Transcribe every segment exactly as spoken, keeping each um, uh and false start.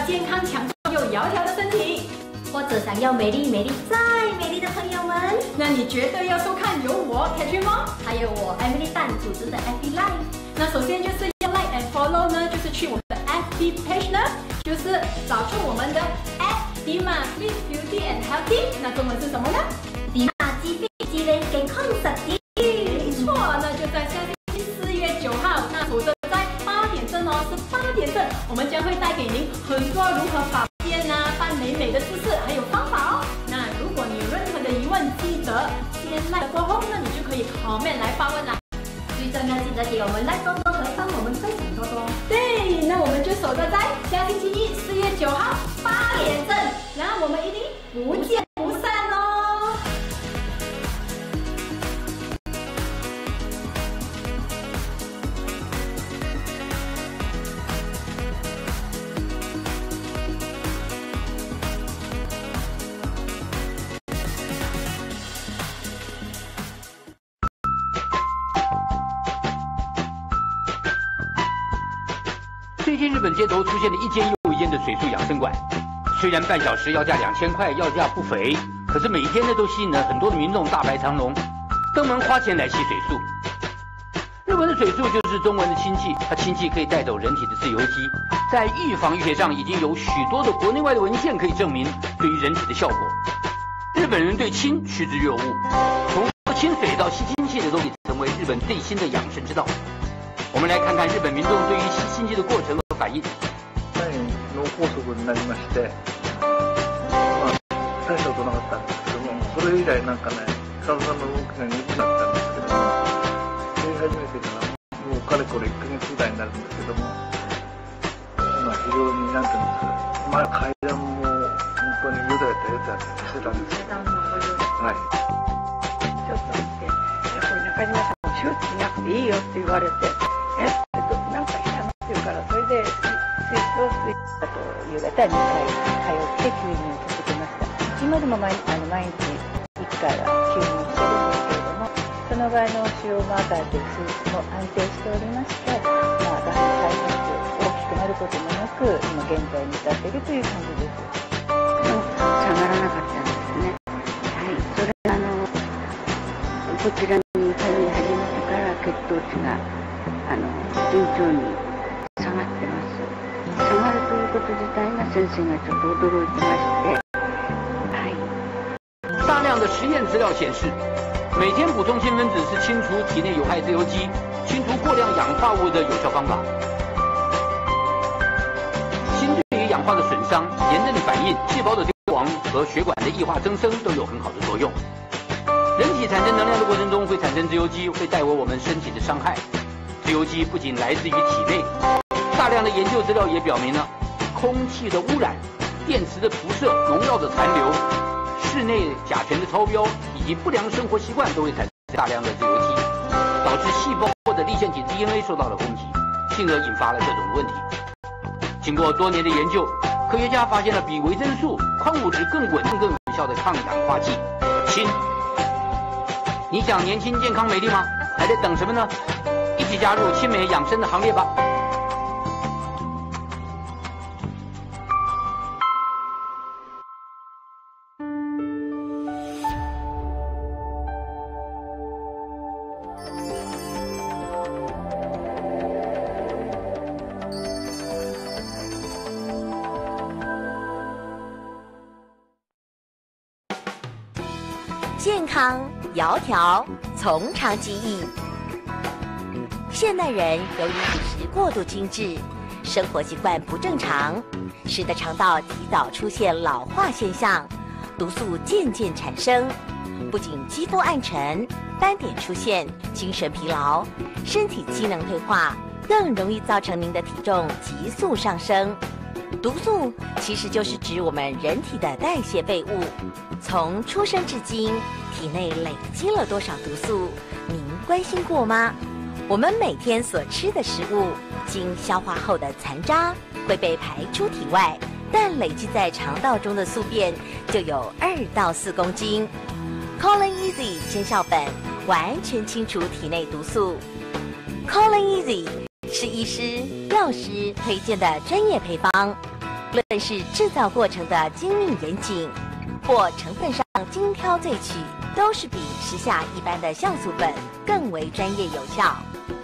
健康强壮又窈窕的身体， 或者想要美丽美丽再美丽的朋友们， 那你绝对要收看由我 Catherine 猫， 还有我 Emily 蛋组织的 F B Live。 那首先就是要 Like and Follow 呢，就是去我们的 F B page 呢，就是找出我们的 at Dima Fit Beauty and Healthy。那中文是什么呢？ 迪玛肌fit肌理健康实体。 没错，那就在下星期四月九号，那守着在八点正哦，是八点正，我们将会带给您很多如何保健啊、扮美美的知识还有方法哦。那如果你有任何的疑问，记得先 like 过后，那你就可以 comment 来发问啦。 最重要记得给我们 like 多多和帮我们分享多多。 对，那我们就守着在下星期一四月九号八点正，然后我们一定不见不散哦。 最近日本街头出现了一间又一间的水素养生馆，虽然半小时要价两千块，要价不菲，可是每天呢都吸引了很多的民众大排长龙，登门花钱来吸水素。日文的水素就是中文的氢气，它氢气可以带走人体的自由基，在预防医学上已经有许多的国内外的文献可以证明对于人体的效果。日本人对氢趋之若鹜，从喝清水到吸氢气的都可以成为日本最新的养生之道。我们来看看日本民众对于吸氢气的过程和反应。 前に脳梗塞になりまして、まあ大したことなかったんですけども、それ以来なんかね、体の動きが鈍くなったんですけども、吸い始めてからもうかれこれいっかげつぐらいになるんですけども、今非常になんていうんですか、前階段も本当によだれたよだれしてたんですけど、はい。 ちょっと見て、じゃあこれ中島さん手術しなくていいよって言われて、えっとなんかしたのって言うから、それで水素水あと夕方にかい通って吸引を続けました。今でも毎あの毎日いっかいは吸引してるんですけれども、その場合の腫瘍マーカーという数値も安定しておりまして、まあ、がんの再発大きくなることもなく、今現在に至っているという感じです。 下がらなかったんですね。はい、それあのこちらに通い始めてから血糖値があの順調に下がってます。下がるということ自体が先生がちょっと驚いてまして、はい。 大量的实验资料显示，每天补充氢分子是清除体内有害自由基、清除过量氧化物的有效方法。氢对于氧化的损伤、炎症的反应、细胞的凋亡和血管的异化增生都有很好的作用。人体产生能量的过程中会产生自由基，会带为我们身体的伤害。自由基不仅来自于体内，大量的研究资料也表明了，空气的污染、电磁的辐射、农药的残留、室内甲醛的超标以及不良生活习惯都会产生大量的自由基，导致细胞或者粒线体 D N A 受到了攻击，进而引发了各种问题。经过多年的研究，科学家发现了比维生素、矿物质更稳定、更有效的抗氧化剂——氢。你想年轻、健康、美丽吗？还在等什么呢？一起加入亲美养生的行列吧！ 健康窈窕，从长计议。现代人由于饮食过度精致，生活习惯不正常，使得肠道提早出现老化现象，毒素渐渐产生，不仅肌肤暗沉、斑点出现、精神疲劳、身体机能退化，更容易造成您的体重急速上升。毒素其实就是指我们人体的代谢废物，从出生至今，体内累积了多少毒素，您关心过吗？我们每天所吃的食物，经消化后的残渣会被排出体外，但累积在肠道中的宿便就有二到四公斤。Colon Easy 见效粉完全清除体内毒素。Colon Easy 是医师、药师推荐的专业配方， 无论是制造过程的精密严谨，或成分上精挑萃取，都是比时下一般的酵素粉更为专业有效。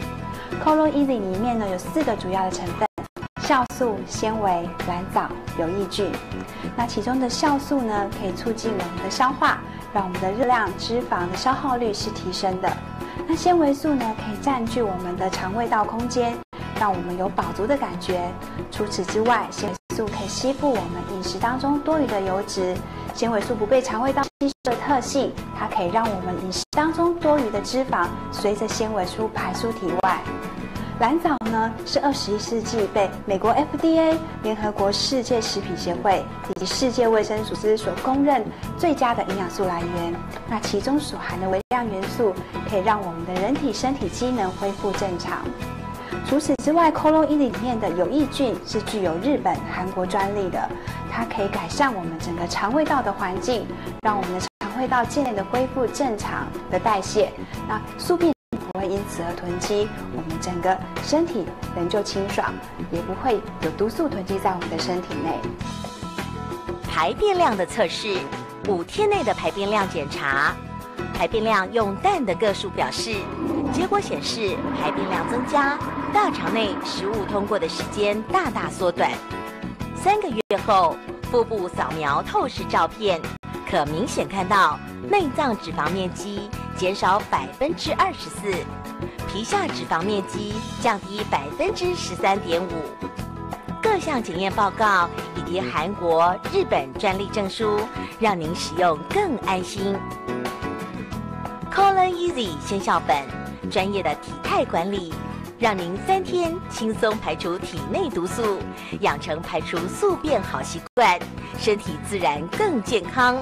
Colon Easy 里面呢有四个主要的成分：酵素、纤维、软藻、有益菌。那其中的酵素呢，可以促进我们的消化，让我们的热量、脂肪的消耗率是提升的。那纤维素呢，可以占据我们的肠胃道空间，让我们有饱足的感觉。除此之外，纤维素可以吸附我们饮食当中多余的油脂。纤维素不被肠胃道吸收的特性，它可以让我们饮食当中多余的脂肪随着纤维素排出体外。蓝藻呢，是二十一世纪被美国 F D A、联合国世界食品协会以及世界卫生组织所公认最佳的营养素来源。那其中所含的微量元素，可以让我们的人体身体机能恢复正常。除此之外 ，Colon Easy 里面的有益菌是具有日本、韩国专利的，它可以改善我们整个肠胃道的环境，让我们的肠胃道渐渐的恢复正常的代谢。那宿便不会因此而囤积，我们整个身体仍旧清爽，也不会有毒素囤积在我们的身体内。 排便量的测试，五天内的排便量检查，排便量用氮的个数表示，结果显示排便量增加，大肠内食物通过的时间大大缩短。三个月后，腹部扫描透视照片，可明显看到内脏脂肪面积减少百分之二十四，皮下脂肪面积降低百分之十三点五。各项检验报告以及韩国、日本专利证书，让您使用更安心。Colon Easy 鲜酵粉，专业的体态管理，让您三天轻松排除体内毒素，养成排除宿便好习惯，身体自然更健康。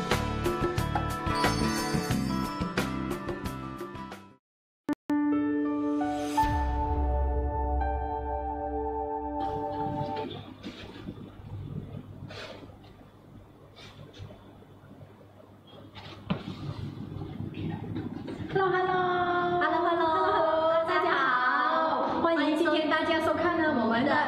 Hello Hello Hello Hello， 大家好，欢迎今天大家收看呢我们的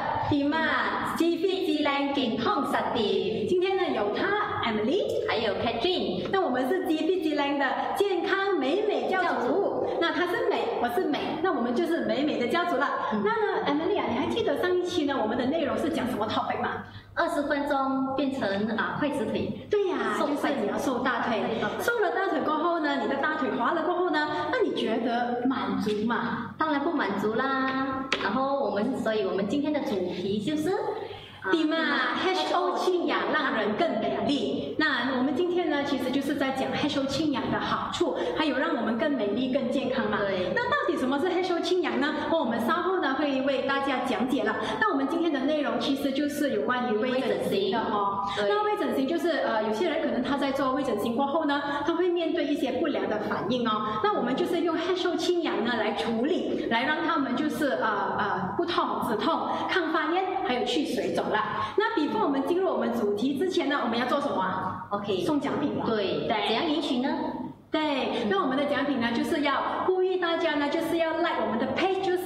Dima G Fit 质量健康实点。今天呢有她 Emily， 还有 Catherine， 那我们是 G Fit 质量的健康美美教主。那她是美，我是美，那我们就是美美的教主了。嗯、那呢 Emily 啊，你还记得上一期呢我们的内容是讲什么 topic 吗？ 二十分钟变成啊筷子腿。 对呀、啊，就是你要瘦大腿，瘦了大腿过后呢，你的大腿滑了过后呢，那你觉得满足吗？ 当然不满足啦。然后我们，所以我们今天的主题就是。 D M A H O 氢氧让人更美丽。那我们今天呢，其实就是在讲 H O 氢氧的好处，还有让我们更美丽、更健康嘛。 对。 那到底什么是 H O 氢氧呢？我们稍后呢会为大家讲解了。那我们今天的内容其实就是有关于微整形的哦。那微整形就是呃，有些人可能他在做微整形过后呢，他会面对一些不良的反应哦。那我们就是用 H O 氢氧呢来处理，来让他们就是呃呃不痛、止痛、抗发炎，还有去水肿。那比方我们进入我们主题之前呢，我们要做什么啊 ？OK， 送奖品了。 对，怎样领取呢？ 对，那我们的奖品呢，就是要呼吁大家呢，就是要 like 我们的 page， 就是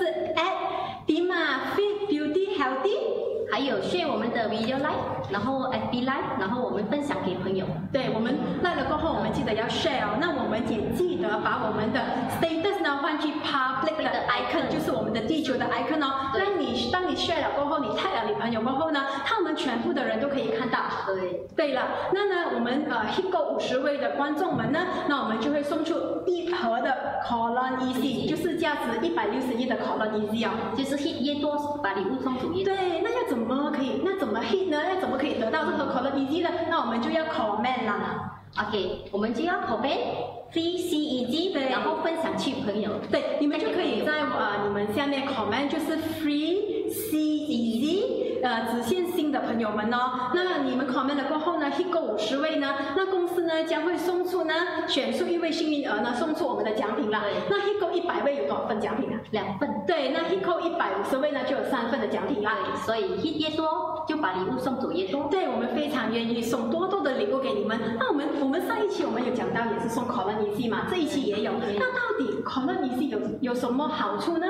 at Dima Fit Beauty Healthy， 还有 share 我们的 video live， 然后 F B live， 然后我们分享给朋友。 对，我们 like 了过后，我们记得要 share 哦。那我们也记得把我们的 status 呢换去 public 的 icon， 就是我们的地球的 icon 哦。当你当你 share 了过后，你 tag 了你朋友过后呢，他们全部的人都可以看到。 对。对了，那呢，我们呃 hit 够五十位的观众们呢，那我们就会送出一盒的 Colon Easy， 就是价值一百六十一的 Colon Easy 哦。 就是 hit 越多，把礼物送出越多。 对，那要怎么可以？那怎么 hit 呢？要怎么可以得到这盒 Colon Easy 呢？那我们就要 comment 啦。 OK， 我们就要 comment。Free C E G， 然后分享去朋友。 对，你们就可以在呃你们下面 comment 就是 Free C E G， 呃只限新的朋友们哦。那你们 comment 了过后呢 ，hit 够五十位呢，那公司呢将会送出呢选出一位幸运儿呢送出我们的奖品啦。那 hit 够一百位有多少份奖品啊？ 两份。 对，那 hit 够一百五十位呢就有三份的奖品啦。 所以 hit 越多就把礼物送走越多。 对，我们非常愿意送多多的礼物给你们。那我们我们上一期我们有讲到也是送 Colon Easy 嘛，这一期也有。那到底 Colon Easy 有有什么好处呢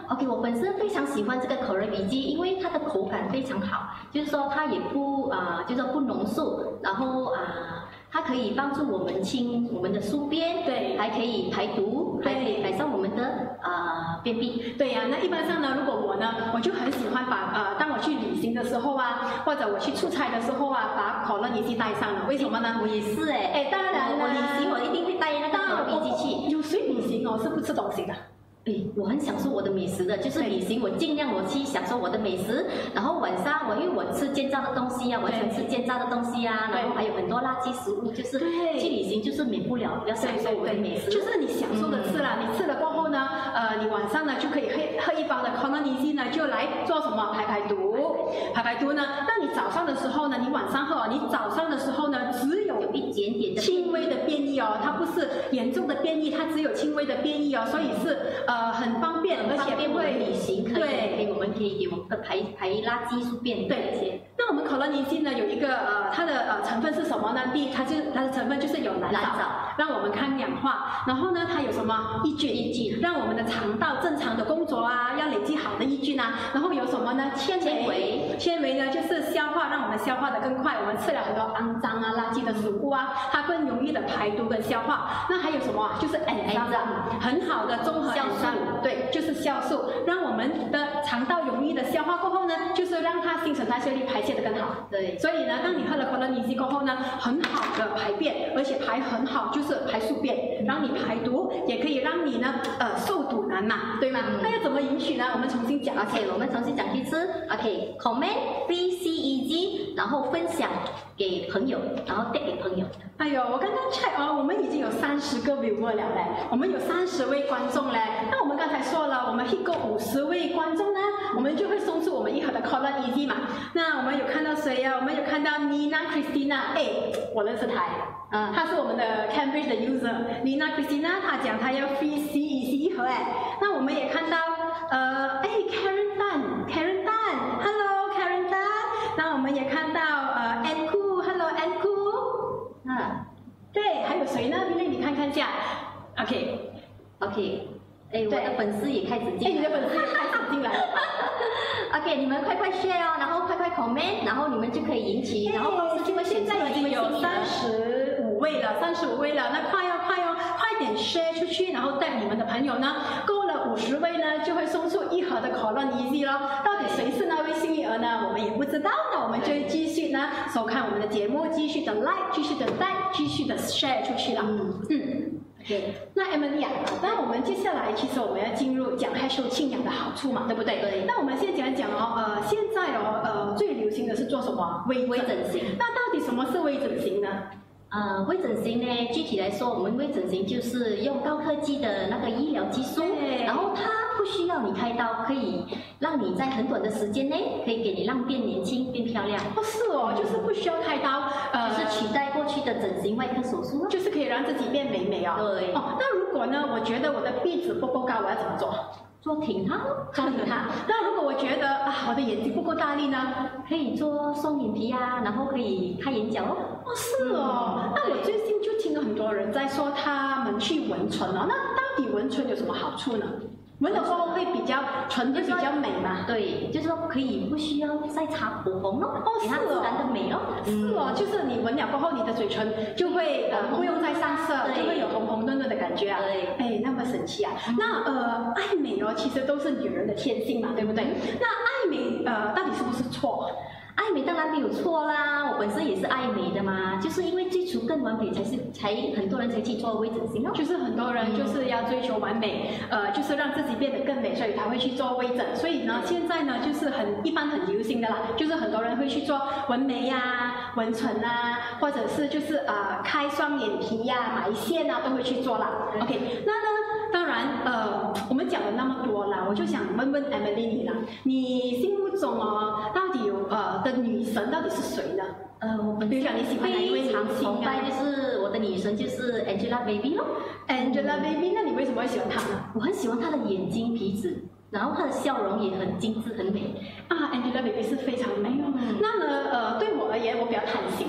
OK， 我本身非常喜欢这个口润笔记，因为它的口感非常好，就是说它也不啊、呃，就是说不浓缩，然后啊、呃，它可以帮助我们清我们的宿便， 对， 还可以排毒，还可以改善我们的啊、呃、便秘。 对呀、啊，那一般上呢，如果我呢，我就很喜欢把呃，当我去旅行的时候啊，或者我去出差的时候啊，把可乐仪器带上了。为什么呢？ 我也是哎， 哎，当然了， 我旅行我一定会带那个口润笔记器。 有谁旅行哦是不吃东西的？ 哎，我很享受我的美食的，就是旅行，我尽量我去享受我的美食。然后晚上我因为我吃煎炸的东西啊，我喜欢吃煎炸的东西啊，然后还有很多垃圾食物，就是去旅行就是免不了要享受我的美食。 就是你享受的吃了，嗯、你吃了过后呢，呃，你晚上呢就可以喝喝一包的可乐仪器呢，就来做什么排排毒，排排毒呢。那你早上的时候呢，你晚上喝，你早上的时候呢，只有一点点的轻微的便意哦，它不是严重的便意，它只有轻微的便意哦，所以是呃很方便，而且不会旅行可以，对，我们可以给我们的排排垃圾宿便对这些。 那我们可乐仪器呢有一个呃它的呃成分是什么呢？第一，它就它的成分就是有蓝藻，让我们抗氧化。然后呢，它有什么益菌？益菌让我们的肠道正常的工作啊，要累积好的益菌啊。然后有什么呢？纤维，纤维呢就是消化，让我们消化的更快。我们吃了很多肮脏啊、垃圾的食物啊，它更容易的排毒跟消化。那还有什么？就是氨酸，很好的综合氨酸，对，就是酵素，让我们的肠道容易的消化过后呢，就是让它新陈代谢率排泄的更好。 对， 所以呢，当你喝了可乐仪器过后呢，很好的排便，而且排很好，就是排宿便，让你排毒，也可以让你呢，呃，瘦肚腩嘛，对吗？嗯、那要怎么允许呢？我们重新讲 ，OK， 我们重新讲一次 ，OK，comment three C E G， 然后分享给朋友，然后带给朋友。 哎呦，我刚刚 check 哦，我们已经有三十个 viewer 了嘞，我们有三十位观众嘞。那我们刚才说了，我们 hit 够五十位观众呢，我们就会送出我们一盒的 Kolo Easy 嘛。那我们有看到谁呀、啊？我们有看到 Nina Christina， 哎，我认识她，嗯，她是我们的 Cambridge 的 user。Nina Christina 她讲她要 free C E C 一盒哎。那我们也看到，呃，哎 Karen Tan，Karen Tan，Hello Karen Tan。那我们也看到呃 Anku，Hello Anku。啊，对，还有谁呢？明天你看看一下 ，OK，OK， OK, 哎，我的粉丝也开始进来， 哎，你的粉丝也开始进来了 ，OK， 你们快快 share 哦，然后快快 comment， 然后你们就可以引起，然后公司就会选出来一位幸运儿。 三十五位了，三十五位了，那快要快要快点 share 出去，然后带你们的朋友呢，够了五十位呢，就会送出一盒的可乐仪咯。到底谁是那位幸运儿呢？我们也不知道，那我们就继续呢收看我们的节目，继续的 like， 继续的带，继续的 share 出去了。嗯嗯。 对， 那 Emily 啊，那我们接下来其实我们要进入讲害羞庆养的好处嘛，对不对？ 对。 那我们先讲讲哦，呃，现在哦，呃，最流行的是做什么？微微整形。 那到底什么是微整形呢？ 呃，微整形呢，具体来说，我们微整形就是用高科技的那个医疗技术，然后它不需要你开刀，可以让你在很短的时间内，可以给你让变年轻、变漂亮。 哦，是哦，就是不需要开刀， 呃，就是取代过去的整形外科手术， 就是可以让自己变美美哦。 对。 哦，那如果呢，我觉得我的鼻子不够高，我要怎么做？ 做挺它， 做挺它。那如果我觉得啊，我的眼睛不够大力呢， 可以做双眼皮啊，然后可以开眼角哦。 哦，是哦。嗯、那我最近就听了很多人在说他们去纹唇哦，那到底纹唇有什么好处呢？纹了过后会比较唇会比较美嘛？ 对，就是说可以不需要再擦口红哦， 哦， 给它自然的美哦。 是哦，就是你纹了过后，你的嘴唇就会呃不用再上色，就会有红红嫩嫩的感觉啊。 对， 哎，那么神奇啊！那呃，爱美哦，其实都是女人的天性嘛，对不对？那爱美呃，到底是不是错？ 爱美当然没有错啦，我本身也是爱美的嘛，就是因为追求更完美才是才很多人才去做微整形哦。 就是很多人就是要追求完美，呃，就是让自己变得更美，所以才会去做微整。所以呢，现在呢就是很一般很流行的啦，就是很多人会去做纹眉呀、啊、纹唇啊，或者是就是呃开双眼皮呀、啊、埋线啊，都会去做啦。OK， 那呢？当然，呃，我们讲了那么多啦，我就想问问 Emily 你啦，你心目中哦，到底有呃的女神到底是谁呢？ 呃，我本比如讲你喜欢哪一位明星崇拜就是我的女神就是 Angelababy 咯。 Angelababy， 那你为什么会喜欢她呢？ 我很喜欢她的眼睛、鼻子，然后她的笑容也很精致、很美。 啊 ，Angelababy 是非常美哦。嗯、那么呃，对我而言，我比较贪心。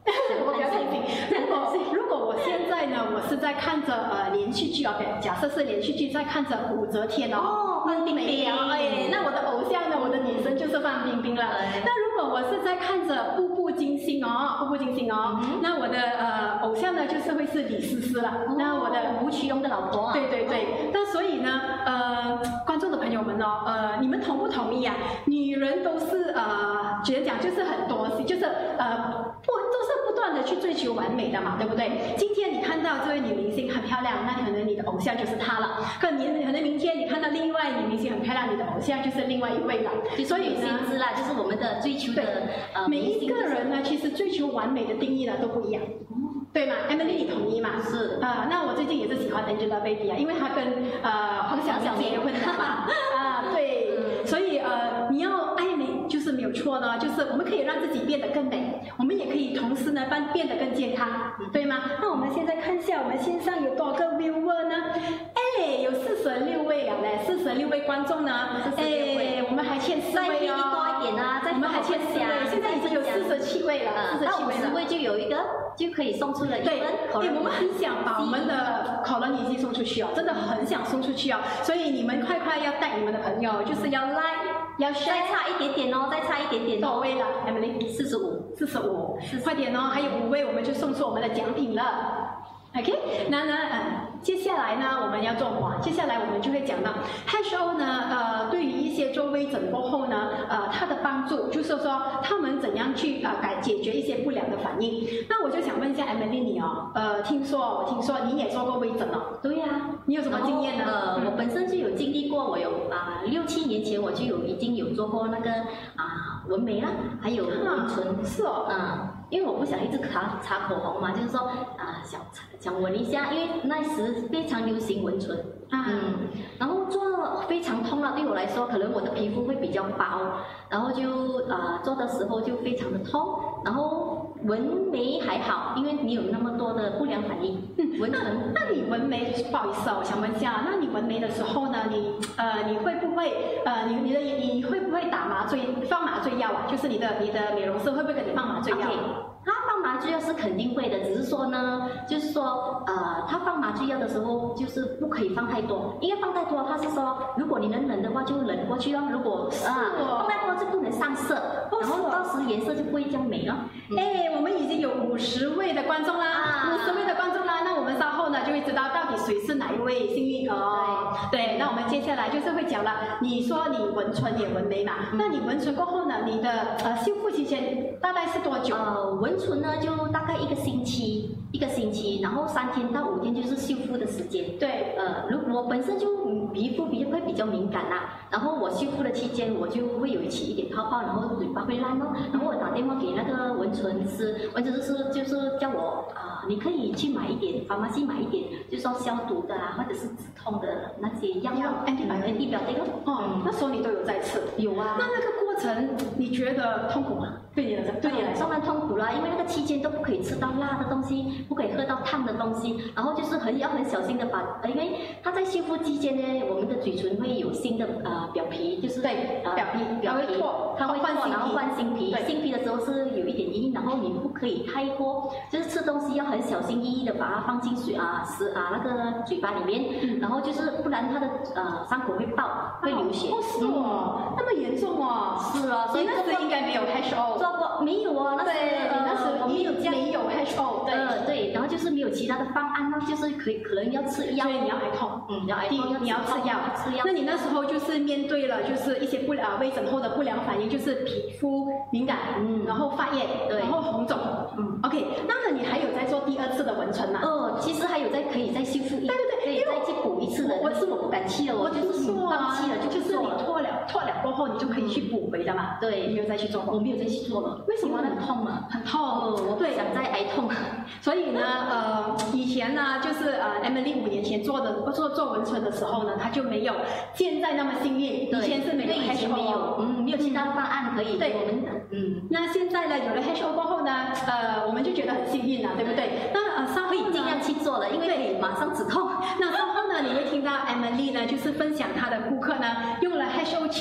我不要担心。如果如果我现在呢，我是在看着呃连续剧 ，OK， 假设是连续剧，在看着武则天哦， 哦，范冰冰， 哎，那我的偶像呢，我的女神就是范冰冰了。那如果我是在看着《步步惊心》哦，《步步惊心》哦，嗯、那我的呃偶像呢，就是会是李思思了。哦、那我的吴奇隆的老婆、啊。 对对对。那所以呢，呃，观众的朋友们哦，呃，你们同不同意啊？女人都是呃，觉得讲就是很多，就是呃。不都是不断的去追求完美的嘛，对不对？今天你看到这位女明星很漂亮，那可能你的偶像就是她了。可你可能明天你看到另外女明星很漂亮，你的偶像就是另外一位了。 所以呢，知啦，就是我们的追求的呃， 每一个人呢，其实追求完美的定义呢都不一样，对吗 ？Emily， 你同意吗？ 是啊、呃，那我最近也是喜欢 Angelababy 啊，因为她跟呃黄晓明结婚了嘛。啊，对，嗯、所以呃，你要爱美就是没有错呢，就是我们可以让自己变得更美，我们也可以同时呢变变得更健康，对吗？那我们现在看一下我们线上有多少个 viewer 呢？哎，有四十六位了嘞，四十六位观众呢。哎，我们还欠四位哦。 再多一点啊，再我们还欠四位，现在已经有四十七位了，四十七位了。 到五十位就有一个就可以送出了一份。 对，哎，我们很想把我们的考伦尼基送出去哦，真的很想送出去哦，所以你们快快要带你们的朋友，就是要 like。要再差一点点哦，再差一点点多少位了 ？Emily， 四十五， 四十五，快点哦，还有五位，我们就送出我们的奖品了。OK， 那呢，呃，接下来呢，我们要做什么？接下来我们就会讲到 H O 呢，呃，对于一些做微整过后呢，呃，它的帮助就是说他们怎样去呃改解决一些不良的反应。那我就想问一下 Emily 你哦，呃，听说我听说你也做过微整哦？ 对呀、 啊，你有什么经验呢？ 呃，嗯、我本身就有经历过，我有啊、呃、六七年前我就有已经有做过那个啊、呃、纹眉啦，还有纹唇、啊， 是哦， 嗯。因为我不想一直擦擦口红嘛，就是说啊、呃、想想纹一下，因为那时非常流行纹唇，啊、嗯，然后做非常痛了，对我来说，可能我的皮肤会比较薄，然后就啊、呃、做的时候就非常的痛，然后纹眉还好，因为你有那么多的不良反应。 嗯，纹唇，那你纹眉，不好意思啊，我想问一下，那你纹眉的时候呢，你呃你会不会呃你你的你会不会打麻醉放麻醉药啊？就是你的你的美容师会不会给你放麻醉药？ Okay. 他放麻醉药是肯定会的，只是说呢，就是说，呃，他放麻醉药的时候就是不可以放太多，因为放太多，他是说，如果你能忍的话就忍过去哦，如果啊、呃、放太多就不能上色，然后到时颜色就不会这样美了。 嗯、哎，我们已经有五十位的观众啦，五十、啊、位的观众啦，那我们稍后呢就会知道到底谁是哪一位幸运儿哦。对，对，那我们接下来就是会讲了，你说你纹唇也纹眉嘛，嗯、那你纹唇过后呢，你的呃修复期间大概是多久？ 呃，纹唇呢就大概一个星期，一个星期，然后三天到五天就是修复的时间。 对， 呃，如我本身就皮肤比较会比较敏感啦，然后我修复的期间我就会有起一点泡泡，然后嘴巴会烂哦，然后我打电话给那个纹唇师，纹唇师就是叫我啊、呃，你可以去买一点，pharmacy买一点，就是说消毒的啊，或者是止痛的那些药药，安地安地表这个。 哦，那时候你都有在吃？ 有啊。 那那个过程你觉得痛苦吗？对你来说，对你来说当然痛苦啦，因为那个期间都不可以吃到辣的东西，不可以喝到烫的东西，然后就是很要很小心的把，因为它在修复期间呢，我们的嘴唇会有新的呃表皮，就是对、呃、表皮表皮它会脱，然后换新皮，新皮的时候是有一点硬，然后你不可以太过，就是吃东西要很小心翼翼的把它放进水啊食啊那个嘴巴里面，嗯、然后就是不然它的呃伤口会爆，会流血。 哦，是哦，嗯、那么严重哦。 是啊，所以那时应该没有 H O。 做过没有啊？那时呃那时我没有这样没有 H O。对、 呃、对，然后就是没有其他的方案呢，就是可以可能要吃药。 所以你要挨痛， 嗯，要挨痛， 你要吃药， 吃药。 那你那时候就是面对了就是一些不良微整后的不良反应，就是皮肤敏感，嗯，然后发炎，对，然后红肿，嗯 ，OK。那么你还有在做第二次的纹唇吗？ 哦，其实还有在可以再修复一， 对对对， 可以再去补一次的。 我是我不敢去了， 我就是放弃了， 就就是你脱了脱了过后，你就可以去补回的嘛。 对， 你没有再去做过， 我没有再去做了。 为什么呢？ 很痛啊， 很痛。 哦，我不想再挨痛。 所以呢，呃，以前呢，就是呃 ，Emily 五年前做的做做纹唇的时候呢，她就没有现在那么幸运。以前是没有 H O， 以前没有，嗯，没有其他的方案可以。 对， 我们嗯， 那现在呢，有了 H O 过后呢，呃，我们就觉得很幸运了，对不对？那呃，稍后可以尽量去做了，因为可以马上止痛。 那稍后呢，你会听到 Emily 呢，就是分享她的顾客呢，用了 H O 清养过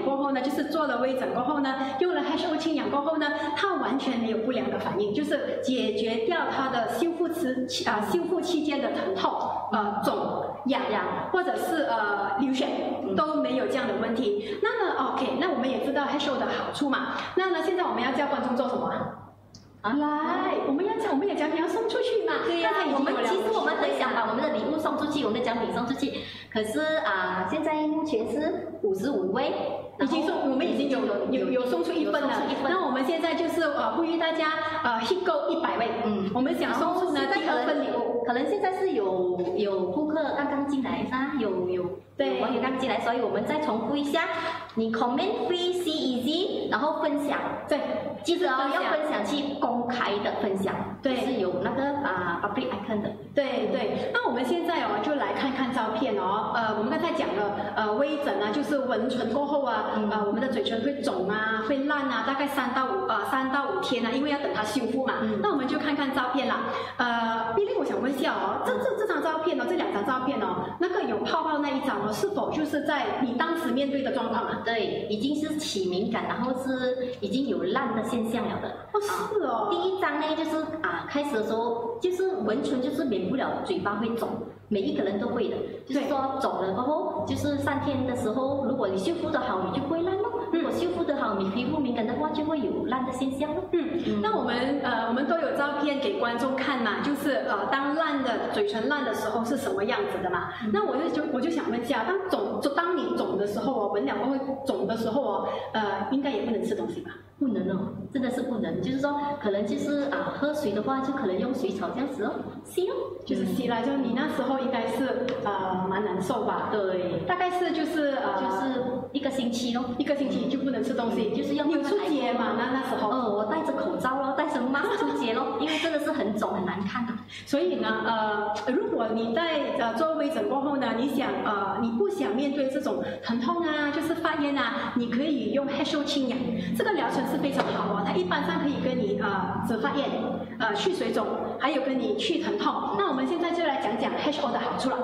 过后呢，就是做了微整过后呢，用了 H O 清氧过后呢，它完全没有不良的反应，就是解决掉它的修复期啊、呃、修复期间的疼痛、呃肿、痒或者是呃流血都没有这样的问题。那么 OK， 那我们也知道 H O 的好处嘛。那呢，现在我们要教观众做什么？啊，来，我们要讲，我们也奖品要送出去嘛。 对呀、啊，我们其实我们很想把我们的礼物送出去，我们的奖品送出去。可是啊，现在目前是五十五位， 已经送，我们已经有有有送出一份了。那我们现在就是呃呼吁大家呃 hit 够一百位，嗯，我们想送出呢第二份礼物。 可能现在是有有顾客刚刚进来啊，有有对网友刚进来，所以我们再重复一下，你 comment free see easy， 然后分享， 对， 记得哦要分享去公开的分享，对，是有那个啊 public icon 的， 对对。那我们现在哦就来看看照片哦，呃我们刚才讲了呃微整啊，就是纹唇过后啊，嗯、呃我们的嘴唇会肿啊，会烂啊，大概三到五呃三到五天啊，因为要等它修复嘛。嗯、那我们就看看照片啦，呃 Billy 我想问一下哦，这这这张照片哦，这两张照片哦，那个有泡泡那一张哦，是否就是在你当时面对的状况啊？ 对，已经是起敏感，然后是已经有烂的现象了的。 哦，是哦。 啊、第一张呢，就是啊，开始的时候就是纹唇，就是免不了嘴巴会肿，每一个人都会的。就是说肿了过后，就是三天的时候，如果你修复的好，你就不会烂咯。如果修复的好，你皮肤敏感的话，就会有烂的现象咯。 嗯，嗯那我们呃，我们都有照片给观众看嘛，就是呃，当烂的嘴唇烂的时候是什么样子的嘛？嗯、那我就就我就想问一下，当肿就当你肿的时候哦，纹了过后肿的时候哦，呃，应该也不能吃东西吧？ 不能哦，真的是不能。就是说，可能就是啊，喝水的话，就可能用水草这样子哦，吸哦， 就是吸啦。就你那时候应该是呃蛮难受吧？ 对， 大概是就是呃就是一个星期咯， 一个星期就不能吃东西，嗯、就是要你有出街嘛？那那时候， 哦，我戴着口罩咯，戴着 mask 出街咯，因为真的是很肿很难看啊。 所以呢，呃，如果你在呃做微整过后呢，你想呃你不想面对这种疼痛啊，就是发炎啊，你可以用 H O 清氧这个疗程是非常好哦，它一般上可以跟你呃止发炎、呃去水肿，还有跟你去疼痛。那我们现在就来讲讲 H O 的好处了。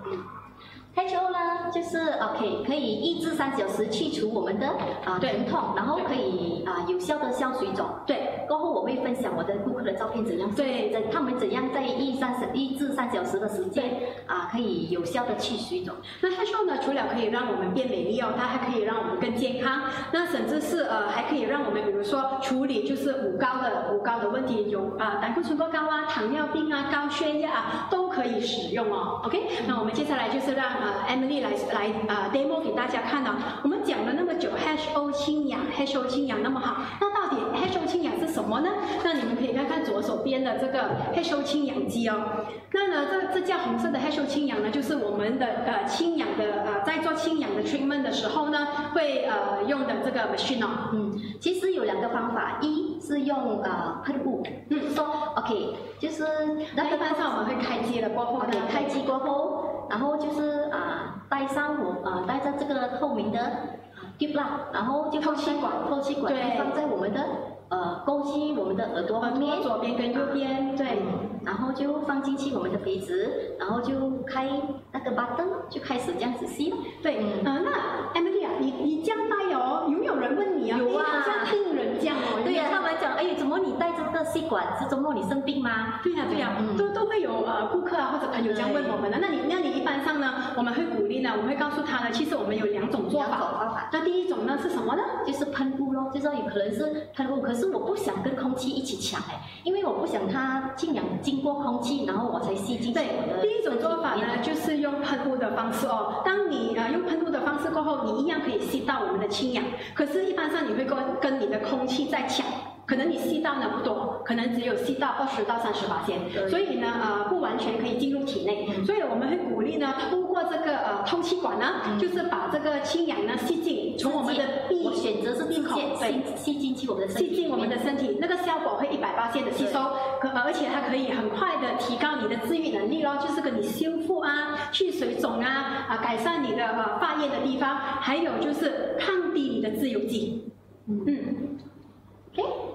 H O 呢，就是 OK， 可以一至三小时去除我们的啊、呃、疼痛，然后可以啊、呃、有效的消水肿。对，过后我会分享我的顾客的照片怎样，对，怎他们怎样在一三十一至三小时的时间啊、呃、可以有效的去水肿。 那 H O 呢，除了可以让我们变美丽哦，它还可以让我们更健康。那甚至是呃还可以让我们比如说处理就是五高的五高的问题，有啊、呃、胆固醇过高啊、糖尿病啊、高血压啊都可以使用哦。OK， 那我们接下来就是让呃 Emily 来来呃 demo 给大家看哦。我们讲了那么久 H O 清氧 ，H O 清氧那么好，那到底 H O 清氧是什么呢？那你们可以看看左手边的这个 H O 清氧机哦。那呢，这这架红色的 H O 清氧呢，就是我们的呃清氧的呃在做清氧的 treatment 的时候呢，会呃用的这个 machine 哦。 嗯，其实有两个方法，一是用呃喷雾，就是说 OK， 就是那一般上我们会开机了过后， 对，开机过后，然后就是啊、呃、带上我啊、呃、带着这个透明的 tube 啦，然后就透气管， 透气管放在我们的呃勾进我们的耳朵后面， 左边跟右边，对， 然后就放进去我们的鼻子，然后就开那个 button 就开始这样子吸了。 对，嗯、呃，那 Emily 啊，你你这样戴哦，有没有人问你啊？ 有啊， 好像病人这样哦。 对呀、啊，他们讲，哎，怎么你戴这个吸管？是周末你生病吗？ 对呀、啊，对呀、啊，嗯、都都会有呃顾客啊或者朋友这样问我们的。那你那你一般上呢，我们会鼓励呢，我们会告诉他呢，其实我们有两种做法。 两种方法。 那第一种呢是什么呢？ 就是喷雾咯，就是说有可能是喷雾，可是我不想跟空气一起抢哎，因为我不想它清氧经过空气，然后我才吸进去我的。 对，第一种做法呢，就是用喷雾的方式哦。当你呃用喷雾的方式过后，你一样可以吸到我们的清氧，可是，一般上你会跟跟你的空气在抢。可能你吸到呢不多，可能只有吸到二十到三十巴仙，所以呢呃不完全可以进入体内，嗯、所以我们会鼓励呢，透过这个呃透气管呢，嗯、就是把这个清氧呢吸进，从我们的鼻， 我选择是鼻孔对吸进去我们的身体， 吸进我们的身体，那个效果会一百巴仙的吸收，可而且它可以很快的提高你的治愈能力咯，就是跟你修复啊、去水肿啊、啊改善你的呃发炎的地方，还有就是抗低你的自由基，嗯嗯 ，OK。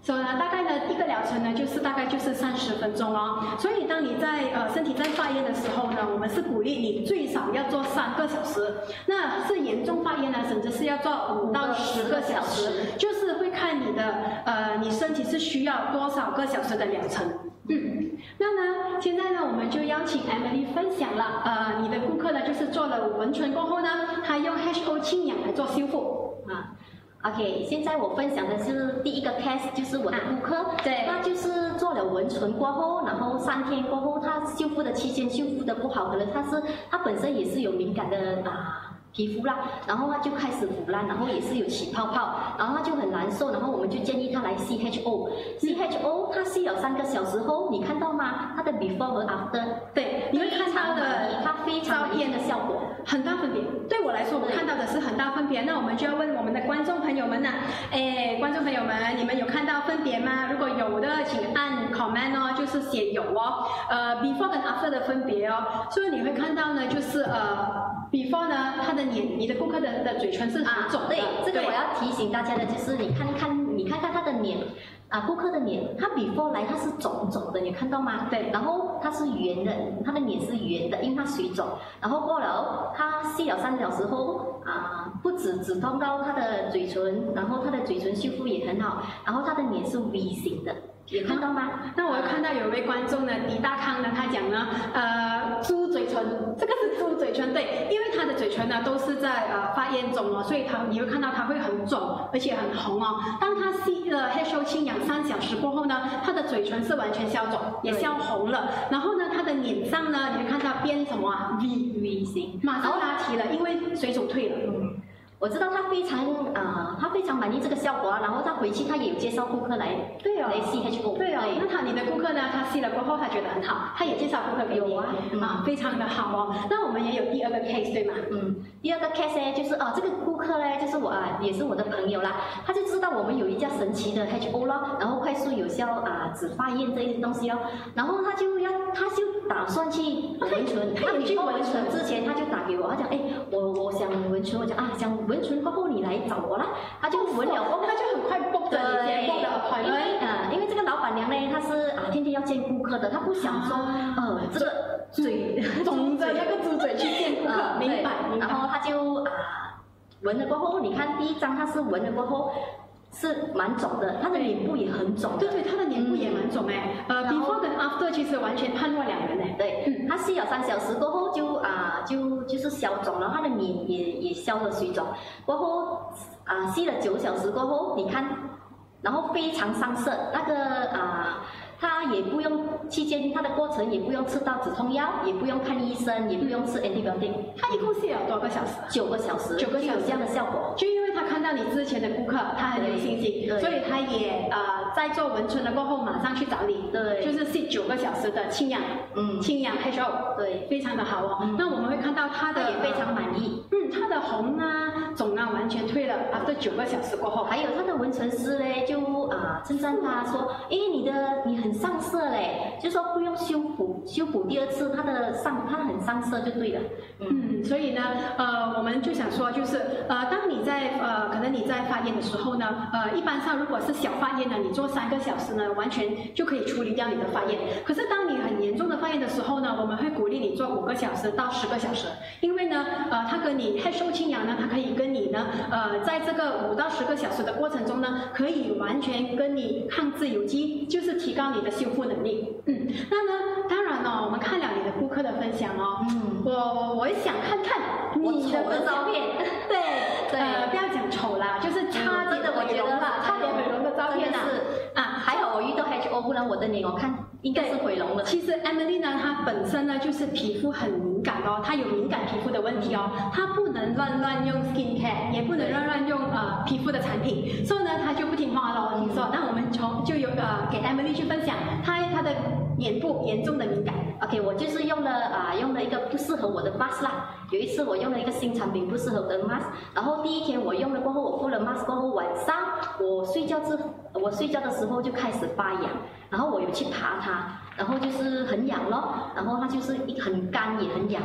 所以呢，大概呢一个疗程呢就是大概就是三十分钟哦。所以当你在呃身体在发炎的时候呢，我们是鼓励你最少要做三个小时。那是严重发炎呢，甚至是要做五到十个小时，就是会看你的呃你身体是需要多少个小时的疗程。嗯，那呢，现在呢，我们就邀请 Emily 分享了，呃，你的顾客呢，就是做了纹唇过后呢，他用 H O 氢氧来做修复啊。 OK， 现在我分享的是第一个 case， 就是我的顾客，啊、对，他就是做了纹唇过后，然后三天过后，他修复的期间修复的不好，可能他是他本身也是有敏感的啊。皮肤啦，然后他就开始腐烂，然后也是有起泡泡，然后他就很难受，然后我们就建议他来 C H O。C H O 他吸了三个小时后，你看到吗？他的 before 和 after， 对，你会看到的， 他非常满意的效果， 很大分别。对我来说，我看到的是很大分别。那我们就要问我们的观众朋友们呢，哎，观众朋友们，你们有看到分别吗？如果有的，请按 comment 哦，就是写有哦。呃 ，before 跟 after 的分别哦，所以你会看到呢，就是呃 before 呢，它的脸，你的顾客的的嘴唇是很肿的。 对，这个我要提醒大家的就是，你看看，你看看他的脸，啊，顾客的脸，他 before 来他是肿肿的，你看到吗？对。然后他是圆的，他的脸是圆的，因为他水肿。然后过了，他吸了三个小时后，啊，不止止痛到他的嘴唇，然后他的嘴唇修复也很好，然后他的脸是 V 型的。有看到吗？ 那我看到有一位观众呢，李大康呢，他讲呢，呃，猪嘴唇，这个是猪嘴唇，对，因为他的嘴唇呢都是在呃发炎中哦，所以他你会看到他会很肿，而且很红哦。当他吸了 H O 氢氧三小时过后呢，他的嘴唇是完全消肿，也消红了。然后呢，他的脸上呢，你会看到变什么啊 ？V V 型，马上拉提了，因为水肿退了。嗯。 我知道他非常啊、呃，他非常满意这个效果啊，然后他回去他也有介绍顾客来， 对哦， 来 C H O， 对哦，那他你的顾客呢，他吸了过后他觉得很好，他也介绍顾客给你，有啊，嗯、啊，非常的好哦。那我们也有第二个 case 对吗？ 嗯，第二个 case 呢，就是哦，这个顾客呢，就是我啊，也是我的朋友啦，他就知道我们有一家神奇的 H O 咯，然后快速有效啊止发炎这些东西哦，然后他就要，他就打算去纹唇，他有去纹唇之前他就打给我，他讲哎，我我想纹唇，我讲啊想。纹唇过后你来找我啦，他就纹了过后他就很快 book 的你 book 的，因为呃因为这个老板娘呢，她是啊天天要见顾客的，她不想说呃这个嘴肿着那个猪嘴去见顾客，明白？ 然后他就啊纹了过后，你看第一张他是纹了过后。是蛮肿的，他的脸部也很肿。 对对，他的脸部也蛮肿哎。呃 ，before 跟 after 其实完全判若两人哎。 对，嗯、他吸了三小时过后就啊、呃、就就是消肿了，他的脸也也消了水肿。过后啊、呃、吸了九小时过后，你看，然后非常上色，那个啊。呃他也不用期间，他的过程也不用吃到止痛药，也不用看医生，也不用吃 antibiotic。 他一共吸了多个小时？ 九个小时， 九个小时这样的效果。 就因为他看到你之前的顾客，他很有信心，所以他也呃在做纹唇了过后，马上去找你。对，就是吸九个小时的氢氧，嗯，氢氧 H O， 对，非常的好哦。嗯、那我们会看到他的也非常满意。 嗯，他的红啊、肿啊完全退了，啊，这九个小时过后， 还有他的纹唇师嘞，就啊称赞他说，哎，你的你很上色嘞，就说不用修补，修补第二次，它的上它很上色就对了。 嗯，所以呢，呃，我们就想说，就是呃，当你在呃，可能你在发炎的时候呢，呃，一般上如果是小发炎呢，你做三个小时呢，完全就可以处理掉你的发炎。可是当你很严重的发炎的时候呢，我们会鼓励你做五个小时到十个小时，因为呢，呃，它跟你H O氢氧呢，它可以跟你呢，呃，在这个五到十个小时的过程中呢，可以完全跟你抗自由基，就是提高你的修复能力。嗯，那呢，当然哦，我们看了你的顾客的分享哦，嗯，我我我想看看你的照片， 对对、呃，不要讲丑啦，就是差点毁容啦，差点毁容的照片啊， 啊，还好我遇到 H O， 不然我的脸我看应该是毁容了。 其实 Emily 呢，她本身呢就是皮肤很敏感哦，她有敏感皮肤的问题哦，她不能乱乱用 skin care， 也不能乱乱用呃皮肤的产品，所以呢，她就不听话咯。听说，那我们从就有呃给 Emily 去分享她她的脸部严重的敏感。 OK， 我就是用了啊、呃、用了一个不适合我的 mask 啦。有一次我用了一个新产品不适合我的 mask， 然后第一天我用了过后，我敷了 mask 过后，晚上我睡觉之我睡觉的时候就开始发痒，然后我有去爬它，然后就是很痒咯，然后它就是很干也很痒，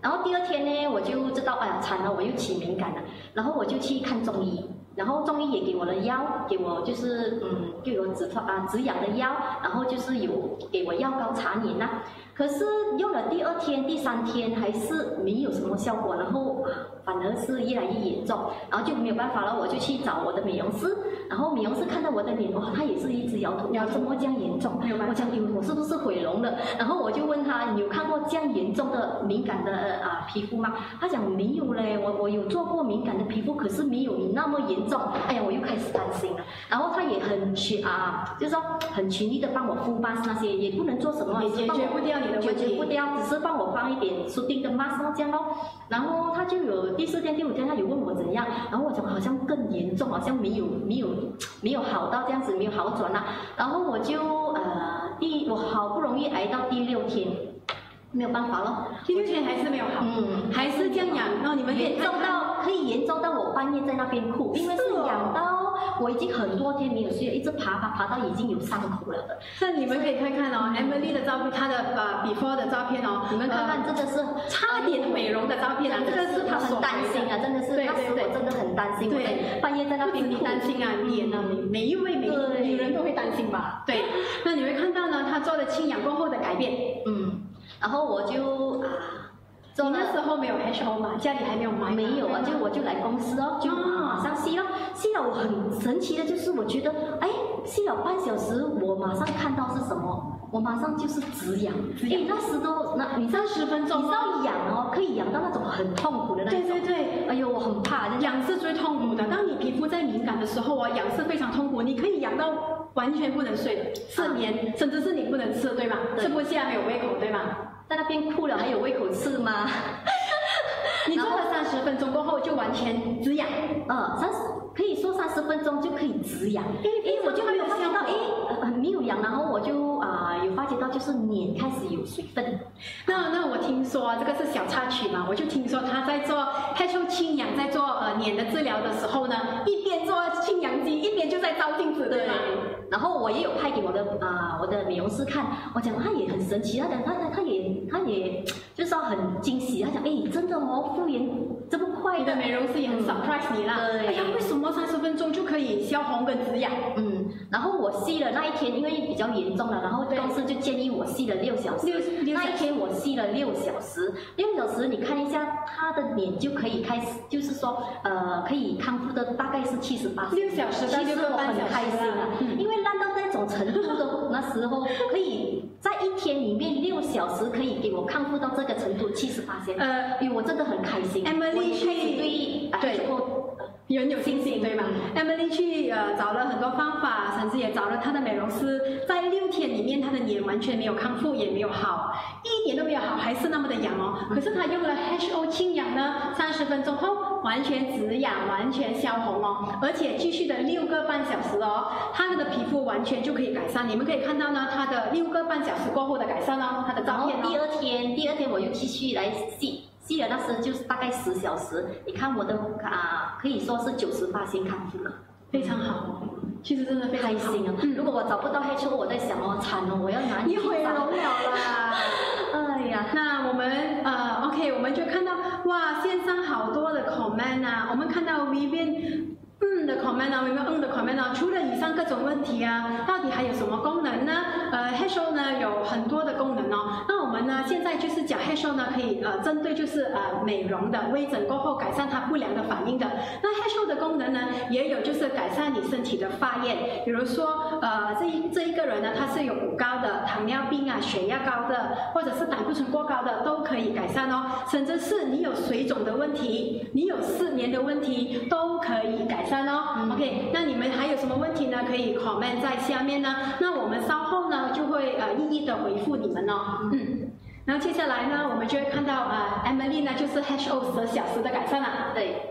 然后第二天呢，我就知道哎呀惨了，我又起敏感了，然后我就去看中医。然后中医也给我了药，给我就是嗯，给我止痛啊止痒的药，然后就是有给我药膏擦脸呐。可是用了第二天、第三天还是没有什么效果，然后反而是越来越严重，然后就没有办法了，我就去找我的美容师，然后美容师看到我的脸，哇，他也是一直摇头，怎么这样严重？我讲有我是不是毁容了？然后我就问他，你有看过这样严重的敏感的啊皮肤吗？他讲没有嘞，我我有做过敏感的皮肤，可是没有你那么严重。哎呀，我又开始担心了。然后他也很全啊，就是说很全力的帮我敷 mask 那些，也不能做什么， 也解决不掉你的问题， 解决不掉，只是帮我放一点舒定的 mask 这样咯。然后他就有第四天、第五天，他有问我怎样，然后我讲好像更严重，好像没有没有没有好到这样子，没有好转啦。然后我就呃第我好不容易挨到第六天。没有办法了， 第六天还是没有好，嗯，还是这样痒，然后你们严重到可以严重到我半夜在那边哭，因为是痒到我已经很多天没有睡了，一直爬爬爬到已经有伤口了的。 那你们可以看看哦 ，Emily 的照片，她的呃 before 的照片哦， 你们看看这个是差点美容的照片啊，这个是她很担心啊，真的是，那时我真的很担心，对，半夜在那边哭，担心啊，脸啊，每一位每女人都会担心吧？对，那你会看到呢，她做了清氧过后的改变， 嗯。然后我就啊， 你那时候没有 H O 嘛，家里还没有买， 没有啊，就我就来公司哦，就马上吸了，吸了我很神奇的就是我觉得，哎，吸了半小时，我马上看到是什么，我马上就是止痒，哎，那时都那你三十分钟，你知道痒哦，可以痒到那种很痛苦的那种， 对对对， 哎呦，我很怕， 痒是最痛苦的，当你皮肤在敏感的时候啊，痒是非常痛苦，你可以痒到完全不能睡、失眠，甚至是你不能吃，对吗？吃不下，没有胃口，对吗？ 在那边哭了，还有胃口吃吗？ 你做了三十分钟过后就完全止痒， 嗯，三十可以说三十分钟就可以止痒，因为因为我就没有发觉到，哎，呃没有痒，然后我就啊、呃、有发觉到就是脸开始有水分。 那那我听说啊，这个是小插曲嘛，我就听说他在做 H O 清氧，在做呃脸的治疗的时候呢，一边做清氧机，一边就在照镜子，对吗？ 然后我也有拍给我的啊、呃、我的美容师看，我讲他也很神奇，他讲他他他也他也就是说很惊喜，他讲哎真的哦复原这么快的， 你的美容师也很 surprise 你啦， 对， 哎呀为什么三十分钟就可以消红跟止痒？ 嗯，然后我吸了那一天，因为比较严重了，然后公司就建议我吸了六小时， 六六那一天我吸了六小时，六小时你看一下他的脸就可以开始，就是说呃可以康复的大概是七十八， 六小时到六个半小时， 开心啊，嗯、因为烂到那种程度的那时候，可以在一天里面六小时可以给我康复到这个程度，七十八线，呃，因为我真的很开心。 Emily 去对对很有信心，对吗、嗯、？Emily 去呃找了很多方法，甚至也找了她的美容师，在六天里面，她的脸完全没有康复，也没有好，一点都没有好，还是那么的痒哦。可是她用了 H O 清氧呢，三十分钟后完全止痒，完全消红哦，而且继续的六个半小时哦，她的皮肤完全就可以改善。你们可以看到呢，她的六个半小时过后的改善哦，她的照片、哦。 第二天，第二天我又继续来吸。吸了那时就是大概十小时，你看我的啊，可以说是九十八线康复了， 非常好，其实真的非常开心啊！嗯、如果我找不到 H O， 我在想哦，惨了，我要哪里你毁容了啦！ 哎呀， 那我们呃 ，OK， 我们就看到哇，线上好多的 comment 啊，我们看到 Vivian。嗯的 comment 啊，有没有嗯的 comment 啊？除了以上各种问题啊，到底还有什么功能呢？呃 ，H O 呢有很多的功能哦。那我们呢现在就是讲 H O 呢可以呃针对就是呃美容的微整过后改善它不良的反应的。那 H O 的功能呢也有就是改善你身体的发炎，比如说呃这一这一个人呢他是有骨高的、糖尿病啊、血压高的，或者是胆固醇过高的都可以改善哦。甚至是你有水肿的问题，你有失眠的问题都可以改善。哦、嗯、，OK， 那你们还有什么问题呢？可以 comment 在下面呢。那我们稍后呢就会呃一一的回复你们哦。嗯，然后接下来呢，我们就会看到呃 Emily 呢就是 H O 十小时的改善了。 对。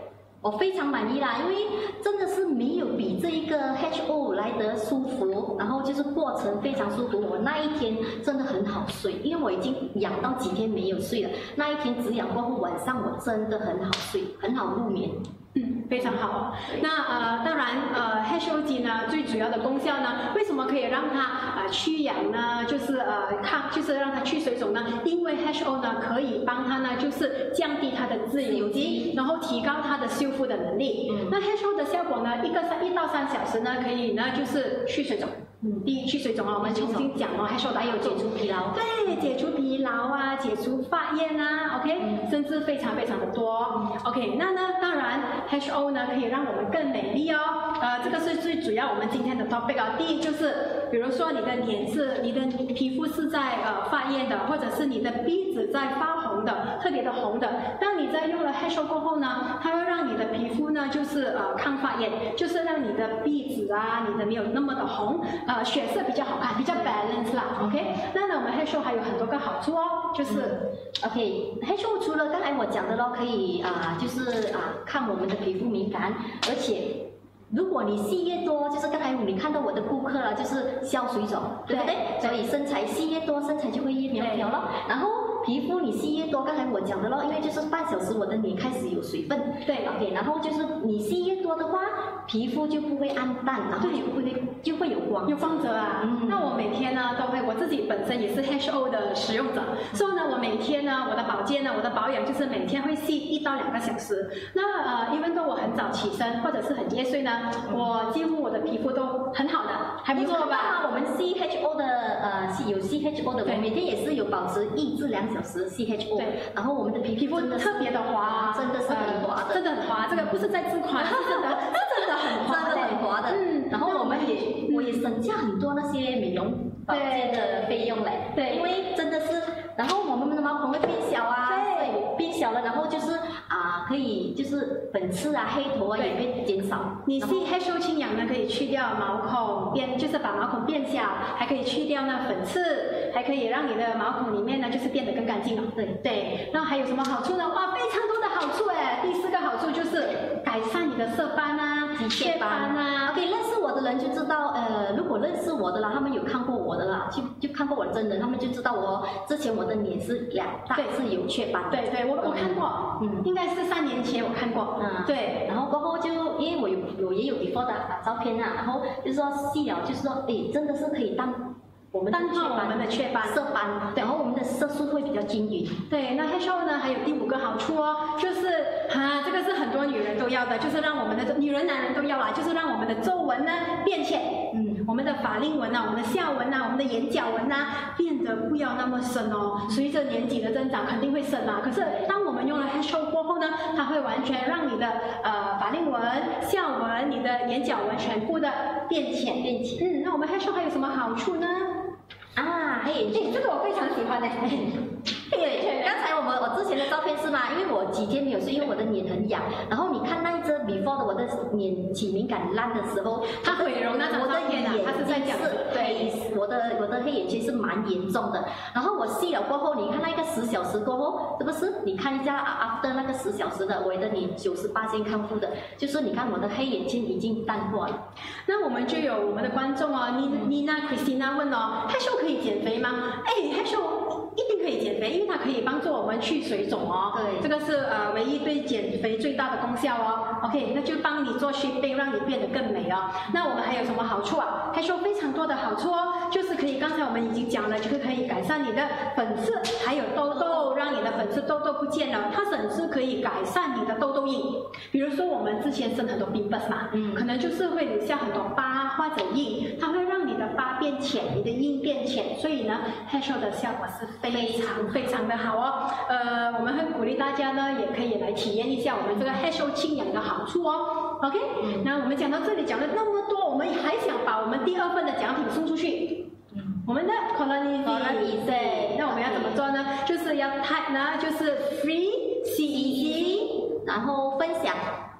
我非常满意啦，因为真的是没有比这一个 H O 来得舒服，然后就是过程非常舒服。我那一天真的很好睡，因为我已经养到几天没有睡了。那一天止痒过后，晚上我真的很好睡，很好入眠。 嗯，非常好。那呃，当然呃 ，H O 肌呢最主要的功效呢，为什么可以让它啊、呃、去痒呢？就是呃抗，就是让它去水肿呢？因为 H O 呢可以帮它呢，就是降低它的自由基，然后提高它的修复的能力。嗯、那 H O 的效果呢，一个三一到三小时呢，可以呢就是去水肿。嗯，第一去水肿啊，我们重新讲哦 ，H O 还有解除疲劳， 对，解除疲劳啊，解除发炎啊 ，OK，、嗯、甚至非常非常的多、嗯、，OK， 那呢，当然 H O 呢可以让我们更美丽哦，呃，这个是最主要我们今天的 topic 啊。第一就是，比如说你的脸是，你的皮肤是在呃发炎的，或者是你的鼻子在发红的，特别的红的，当你在用了 H O 过后呢，它会让你的皮肤呢就是呃抗发炎，就是让你的鼻子啊，你的没有那么的红。呃，血色比较好看，比较 balance 啦 ，OK。那呢，我们 H O 还有很多个好处哦，就是、 嗯、OK，H O 除了刚才我讲的咯，可以啊、呃，就是啊、呃，看我们的皮肤敏感，而且如果你细越多，就是刚才你看到我的顾客了，就是消水肿，对不对？对所以身材细越多，身材就会越苗条咯。然后皮肤你细越多，刚才我讲的咯，因为就是半小时我的脸开始有水分，对 ，OK。然后就是你细越多的话，皮肤就不会暗淡，然后就会就会有光， 有光泽啊。嗯、那我每天呢都会，我自己本身也是 H O 的使用者，所以呢，我每天呢，我的保健呢，我的保养就是每天会细一到两个小时。那呃，因为都我很早起身或者是很夜睡呢，我几乎我的皮肤都很好的，还不错吧？ 我们 C H O 的呃有 C H O 的，我每天也是有保持一至两小时 C H O， 对，然后我们的皮肤特别的滑， 真的是很滑的， 真的很滑。这个不是在自夸，是真的，是真的很滑， 真的很滑的。嗯，然后我们也我也省下很多那些美容保健的费用嘞，对，因为真的是，然后我们的毛孔会变小啊，对，变小了，然后就是啊、呃，可以就是粉刺啊、黑头啊也会减少。 你 C H O 清氧呢，可以去掉毛孔变，就是把毛孔变小，还可以去掉那粉刺，还可以让你的毛孔里面呢，就是变得更干净了。对对，那还有什么好处呢？哇，非常多的好处哎！第四个好处就是改善你的色斑啊、雀斑啊。 OK， 认识我的人就知道，呃，如果认识我的啦，他们有看过我的啦，就就看过我真人，他们就知道我之前我的脸是两大是有雀斑。 对对，我我看过，嗯，应该是三年前我看过，嗯，对， 然后过后就因为我有有也有 before 的照片啊，然后就是说细了，就是说，哎，真的是可以淡我们淡化我们的雀斑、 色斑，然后我们的色素会比较均匀。 对，那 H O 呢还有第五个好处哦，就是啊，这个是很多女人都要的，就是让我们的女人、男人都要啦，就是让我们的皱纹呢变浅，嗯，我们的法令纹啊、我们的下纹啊、我们的眼角纹啊变得不要那么深哦。随着年纪的增长，肯定会深啊。可是当我们用了 H O 过后呢，它会完全让你的呃法令纹、下纹、你的眼角纹全部的变浅变浅。嗯，那我们 H O 还有什么好处呢？ 啊，黑眼圈， 这个我非常喜欢的。 黑眼圈，刚才我们我之前的照片是吗？因为我几天没有睡，因为我的脸很痒。然后你看那一张 before 的我的脸起敏感烂的时候， 它毁容那张照片啊，它是在讲对，我的我的黑眼圈是蛮严重的。然后我细了过后，你看那个十小时过后，是不是？你看一下 after 那个十小时的，我的脸九十八%康复的，就是你看我的黑眼圈已经淡化了。 那我们就有我们的观众哦，妮妮娜、Christina 问哦 ，H O 可以减肥吗？哎 ，H O 一定可以减肥，因为它可以帮助我们去水肿哦。对，这个是呃唯一对减肥最大的功效哦。OK， 那就帮你做 shaping， 让你变得更美哦。那我们还有什么好处啊 ？H O 非常多的好处哦，就是可以刚才我们已经讲了，就是可以改善你的粉刺，还有痘痘，让你的粉刺痘痘不见了。它甚至可以改善你的痘痘印，比如说我们之前生很多 pimples 嘛，嗯，可能就是会留下很多疤或者印，它会让你的疤变浅，你的印变浅，所以呢 ，H O 的效果是非常非常的好哦。呃，我们会鼓励大家呢，也可以来体验一下我们这个 H O 清氧的好处哦。OK，、嗯、那我们讲到这里讲了那么多，我们还想把我们第二份的奖品送出去。嗯、我们的 Colony Z， 对，那我们要怎么做呢？就是要 type 呢，就是 free C E C， 然后分享。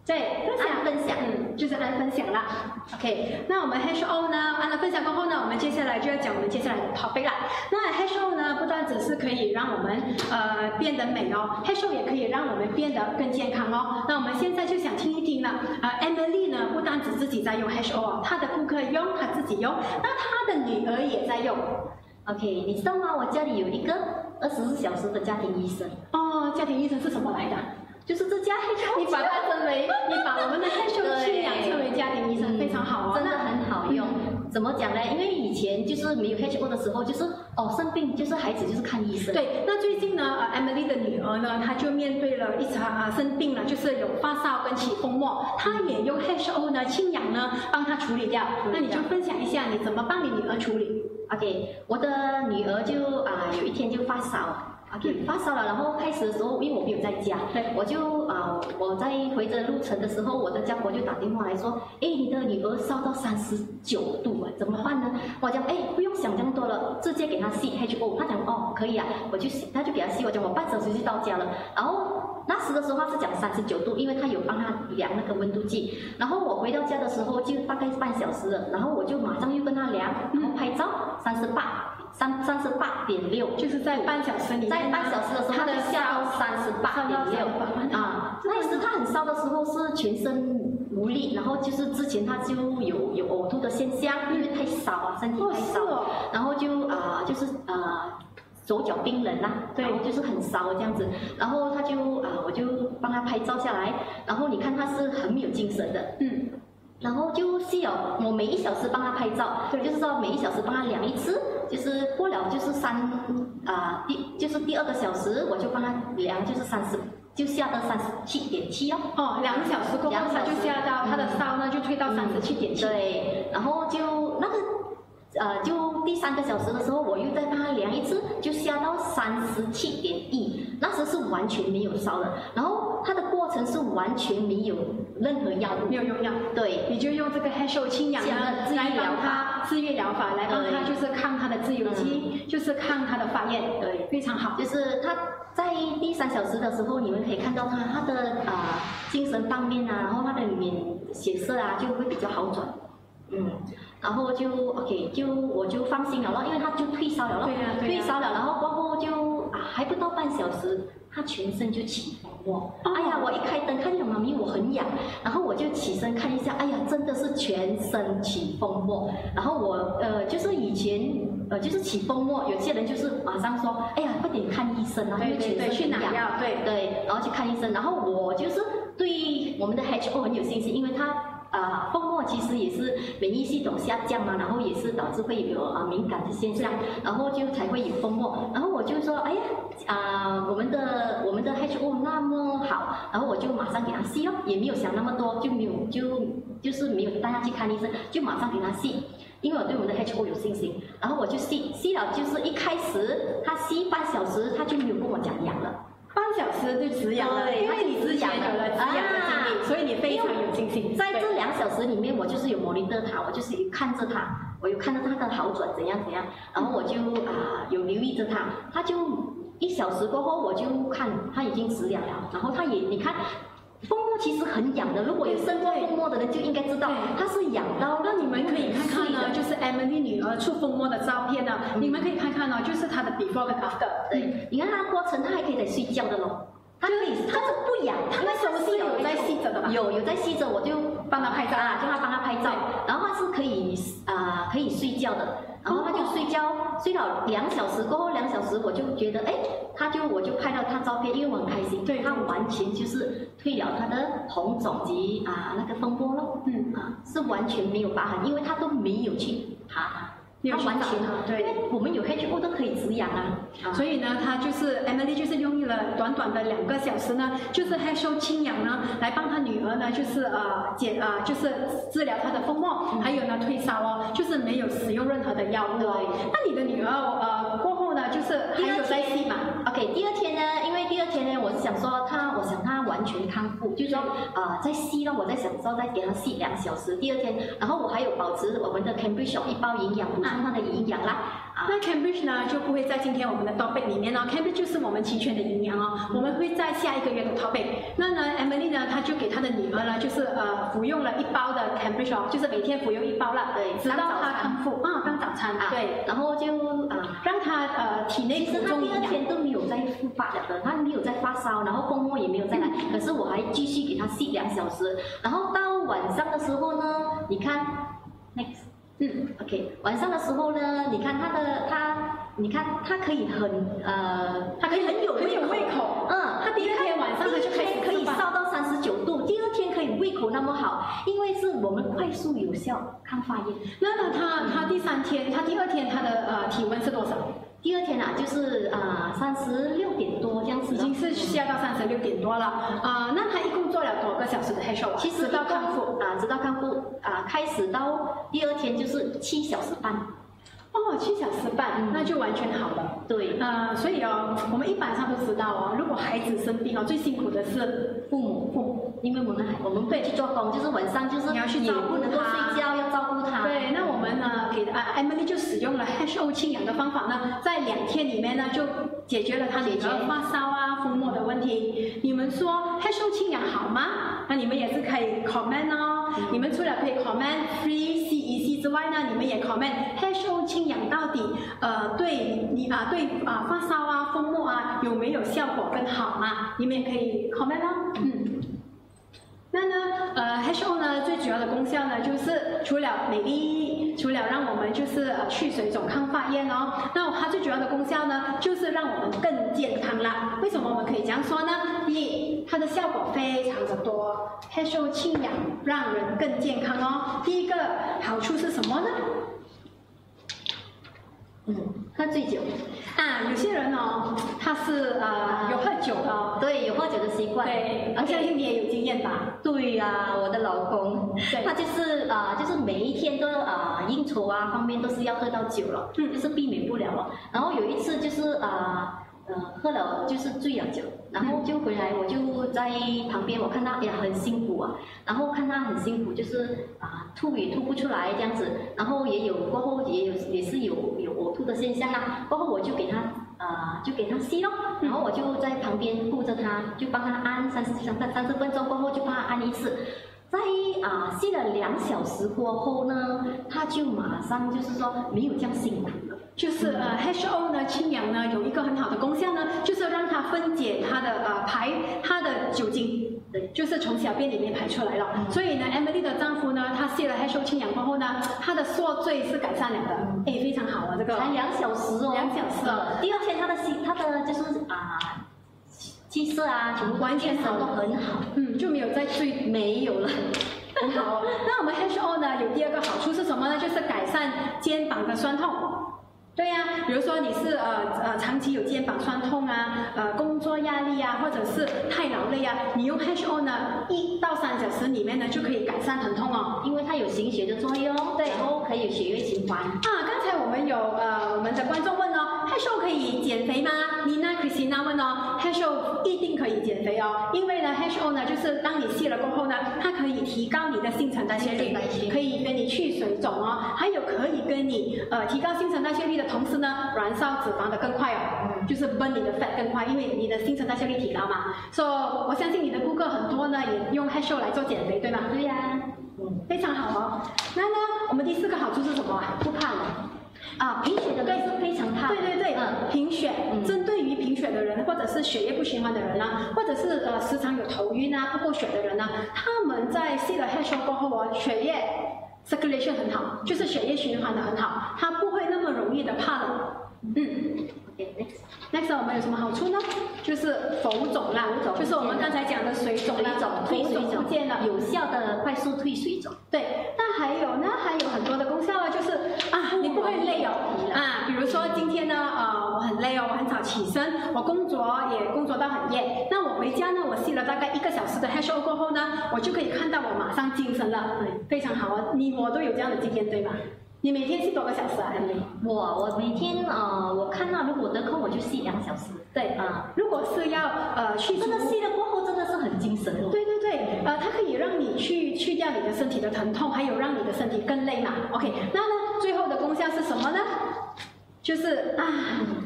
对，分享按分享， 嗯，就是按分享啦。OK， 那我们 H O 呢，按了分享过后呢，我们接下来就要讲我们接下来的 topic 啦。那 H O 呢，不单只是可以让我们呃变得美哦 ，H O 也可以让我们变得更健康哦。那我们现在就想听一听了，呃 ，Emily 呢，不单只自己在用 H O 哦，她的顾客用，她自己用，那她的女儿也在用。 OK， 你知道吗？我家里有一个二十四小时的家庭医生。 哦，家庭医生是什么来的？ 就是这家 H O， 你把它称为，你把我们的 H O 驯养称为家庭医生，非常好哦， 真的很好用。怎么讲呢？因为以前就是没有 H O 的时候，就是哦生病就是孩子就是看医生。 对，那最近呢，呃 Emily 的女儿呢，她就面对了一场啊生病了，就是有发烧跟起风沫，她也用 H O 呢清氧呢帮她处理掉。那你就分享一下你怎么帮你女儿处理 ？OK， 我的女儿就啊、呃、有一天就发烧。OK， 发烧了，然后开始的时候，因为我没有在家，对，我就啊、呃，我在回着路程的时候，我的家婆就打电话来说，哎，你的女儿烧到三十九度啊，怎么办呢？我讲，哎，不用想这么多了，直接给她吸 H O。她讲，哦，可以啊，我就她就给她吸，我讲我半小时就到家了。然后那时的时候她是讲三十九度，因为她有帮她量那个温度计。然后我回到家的时候就大概半小时了，然后我就马上又跟她量，然后拍照，三十八。三三十八点六， 就是在半小时里面， 在半小时的时候，它的下到三十八点六啊。那时他很烧的时候是全身无力，然后就是之前他就有有呕吐的现象，因为太烧啊，身体太烧， 哦、 然后就啊、呃、就是啊、呃、手脚冰冷啦、啊，然后就是很烧这样子，然后他就啊、呃、我就帮他拍照下来，然后你看他是很没有精神的，嗯。然后就需要我每一小时帮他拍照，就是说每一小时帮他量一次，就是过了就是三啊、呃、第就是第二个小时我就帮他量，就是三十就下到三十七点七哦。 哦，两个小时过后他就下到他的烧呢就退到三十七点七。 对，然后就那个呃就第三个小时的时候我又再帮他量一次，就下到三十七点一，那时是完全没有烧的，然后它的过程是完全没有任何药物， 没有用药， 对， 你就用这个 H O 清氧呢来帮他自愈疗法，来帮他就是抗他的自由基，嗯、就是抗他的发炎，对，非常好。 就是他在第三小时的时候，你们可以看到他他的啊、呃、精神方面啊，然后他的里面血色啊就会比较好转，嗯，然后就 OK 就我就放心了咯，因为他就退烧了咯， 对啊对啊退烧了，然后过后就啊还不到半小时。他全身就起风沫，哦、哎呀！我一开灯看见妈咪，我很痒，然后我就起身看一下，哎呀，真的是全身起风沫。然后我呃，就是以前呃，就是起风沫，有些人就是马上说，哎呀，快点看医生啊，因为全身去拿药，对对，然后去看医生。然后我就是对我们的 H O 很有信心，因为他。啊、呃，风沫其实也是免疫系统下降嘛，然后也是导致会有啊、呃、敏感的现象，然后就才会有风沫。然后我就说，哎呀，啊、呃，我们的我们的 H O 那么好，然后我就马上给他吸哦，也没有想那么多，就没有就就是没有带他去看医生，就马上给他吸，因为我对我们的 H O 有信心。然后我就吸吸了，就是一开始他吸半小时，他就没有跟我讲痒了。 半小时就止痒了，因为你之前有了止痒的经历，所以你非常有信心。 在这两小时里面，我就是有 monitor 他，我就是有看着他，我有看到他的好转怎样怎样，然后我就啊、呃、有留意着他，他就一小时过后我就看他已经止痒了，然后他也你看。风沫其实很痒的，如果有生过风沫的人就应该知道，它是痒到。 那你们可以看看呢，就是 Emily 女儿出风沫的照片呢，嗯、你们可以看看呢，就是她的 before 跟 after。 对，你看她的过程，她还可以在睡觉的咯。她可以，她是不痒，她那时候是有在吸着的吧？ 有有在吸着，我就帮她拍照啊，叫她帮她拍照，然后她是可以啊、呃、可以睡觉的。然后他就睡觉，睡了两小时过后，两小时我就觉得，哎，他就我就拍到他照片，因为我很开心，对他完全就是退了他的红肿及啊那个风波咯，嗯啊是完全没有疤痕，因为他都没有去爬它。他完全对，因为我们有 H O 都可以止痒啊， 啊所以呢，他就是 Emily 就是用了短短的两个小时呢，就是 H O 清氧呢，来帮他女儿呢，就是呃解呃就是治疗她的风沫，嗯、还有呢退烧哦，就是没有使用任何的药物哦。那你的女儿呃过后呢，就是还有在吸嘛 ？OK， 第二天呢，因为第二天呢，我是想说她，我想她完全康复，就是说啊、呃、在吸了，我在想说再给她吸两小时，第二天，然后我还有保持我们的 Cambridge 一包营养补充她的营养啦。啊、 那 Cambridge 呢就不会在今天我们的 topic 里面哦 ，Cambridge 就是我们齐全的营养哦，嗯、我们会在下一个月的 topic。那呢 ，Emily 呢，她就给她的女儿呢，就服用了一包的 Cambridge 哦，就是每天服用一包了， 对， 直到他康复啊，当早餐， 啊、 对， 然后就啊， 让他呃体内其实他第二天都没有再复发了的，他没有再发烧，然后风沫也没有再来，可是我还继续给他吸两小时，然后到晚上的时候呢，你看 ，next， 嗯 ，OK， 晚上的时候呢，你看他的他，你看他可以很呃， 他可以很有很有胃口， 嗯， 他第一天晚上他就开始可以烧到三十九度，第二天可以胃口那么好，因为是我们快速有效抗发炎。 那呢，他他第三天，他第二天他的呃体温是多少？ 第二天啊，就是啊三十六点多这样子， 已经是下到三十六点多了啊、呃。那他一共做了多个小时的 head show？ 其实直到康复啊，直到康复啊，开始到第二天就是七小时半。 哦，七小时半，嗯、那就完全好了。 对， 呃，所以哦，我们一般上都知道哦，如果孩子生病哦，最辛苦的是父母，父母， 因为我们我们会去做工，就是晚上就是你要去照顾他， 不能够睡觉，要照顾他。 对，那我们呢，给啊 Emily 就使用了 H O 清氧的方法呢，在两天里面呢，就解决了他女儿发烧啊、风沫的问题。你们说 H O 清氧好吗？那你们也是可以 comment 哦。嗯、你们除了可以 comment free C E C 之外呢，你们也 comment H O 清氧到底呃对你啊对啊发烧啊风沫啊有没有效果更好嘛？你们也可以 comment 哦。嗯。那呢，呃 ，H O 呢最主要的功效呢，就是除了美丽，除了让我们就是呃去水肿、抗发炎哦，那它最主要的功效呢，就是让我们更健康啦。为什么我们可以这样说呢？第一，它的效果非常的多 ，H O 清氧让人更健康哦。第一个好处是什么呢？ 嗯，喝醉酒啊，有些人哦，他是呃有喝酒哦， 对，有喝酒的习惯。 对，我相信你也有经验吧？ 对呀、啊，我的老公，他就是啊、呃，就是每一天都啊、呃、应酬啊方面都是要喝到酒了，嗯，就是避免不了了。然后有一次就是啊。呃呃，喝了就是醉了酒，然后就回来，我就在旁边，我看他哎呀很辛苦啊，然后看他很辛苦，就是啊吐也吐不出来这样子，然后也有过后也有也是有有呕吐的现象啊，过后我就给他呃就给他吸咯，然后我就在旁边顾着他，就帮他按三十三三十分钟过后就帮他按一次。在啊吸了两小时过后呢，他就马上就是说没有这样辛苦了。 就是呃 H O 呢清氧呢有一个很好的功效呢，就是让它分解它的呃排它的酒精，对，就是从小便里面排出来了。嗯、所以呢 ，Emily 的丈夫呢，他吸了 H O 清氧过后呢，他的宿醉是改善了的，哎、嗯，非常好啊，这个才两小时哦， 两小时哦。 第二天他的吸他的就是啊。气色啊，全部完全好都很好， 嗯，就没有再醉， 没有了， 很好。那我们 H O 呢，有第二个好处是什么呢？就是改善肩膀的酸痛。对呀、啊，比如说你是呃呃长期有肩膀酸痛啊，呃工作压力啊，或者是太劳累啊，你用 H O 呢，一到三小时里面呢就可以改善疼痛哦， 因为它有行血的作用，对，然后可以有血液循环。 啊，刚才我们有呃我们的观众问哦 ，H O 可以减肥吗？妮娜 Christina 问哦 ，H O 一定可以减肥哦，因为呢 H O 呢就是当你吸了过后呢，它可以提高你的新陈代谢率，可以跟你去水肿哦，还有可以跟你呃提高新陈代谢率的同时呢，燃烧脂肪的更快哦，嗯、就是 burn 你的 fat 更快，因为你的新陈代谢率提高嘛。所以、so, 我相信你的顾客很多呢，也用 H O 来做减肥，对吗？ 对呀、啊， 嗯，非常好哦。那呢，我们第四个好处是什么啊？不胖了。 啊，贫血的人是非常胖。 对对对，嗯，贫血，嗯、针对于贫血的人，或者是血液不循环的人呢、啊，或者是呃时常有头晕啊、不够血的人呢、啊，他们在吸了 H O 过后哦，血液 circulation 很好，就是血液循环的很好，它不会那么容易的怕冷。嗯 ，OK，next， next 我们有什么好处呢？就是浮肿啦，就是我们刚才讲的水肿啦， 退水肿不见了， 有效的快速退水肿。 对，那还有呢，还有很多的功效啊，就是啊，你不会累哦，啊，比如说今天呢，呃，我很累哦，我很早起身，我工作也工作到很夜，那我回家呢，我吸了大概一个小时的 H O 过后呢，我就可以看到我马上精神了，对，非常好啊，你我都有这样的经验对吗？你每天吸多个小时啊？ 我我每天呃，我看到如果得空我就吸两小时。 对啊，如果是要呃去真的吸了过后真的是很精神哦。 对对对，呃，它可以让你去去掉你的身体的疼痛，还有让你的身体更累嘛。OK， 那呢，最后的功效是什么呢？就是啊，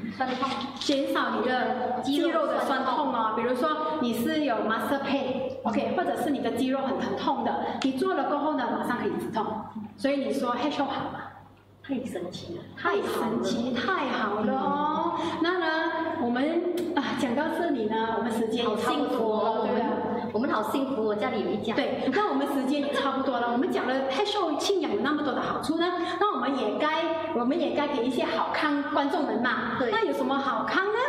酸痛， 减少你的肌肉的酸痛哦。比如说你是有 muscle pain，OK， 或者是你的肌肉很疼痛的，你做了过后呢，马上可以止痛。所以你说 H O 好吗？ 太神奇了， 太神奇，太好了哦。那呢，我们啊讲到这里呢，我们时间也差不多了，对不对？ 我们好幸福哦，家里有一家。 对，那我们时间也差不多了。我们讲了 H O 庆养有那么多的好处呢，那我们也该，我们也该给一些好康观众们嘛。 对。 那有什么好康呢